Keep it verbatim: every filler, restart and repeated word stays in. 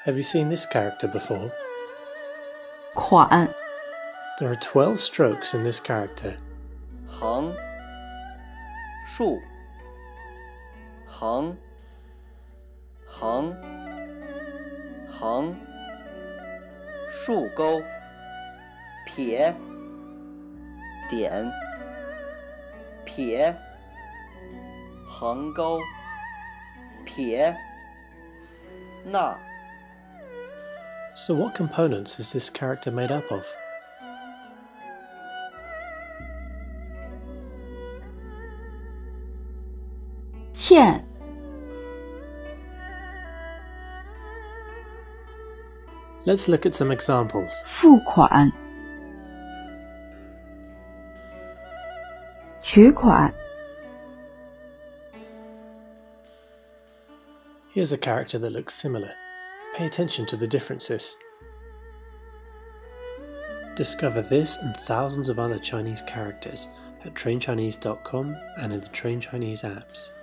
Have you seen this character before? 款 There are twelve strokes in this character. 横竖横横横竖钩撇点撇横钩撇捺 So what components is this character made up of? 欠 Let's look at some examples. 付款取款 Here's a character that looks similar. Pay attention to the differences. Discover this and thousands of other Chinese characters at train chinese dot com and in the Train Chinese apps.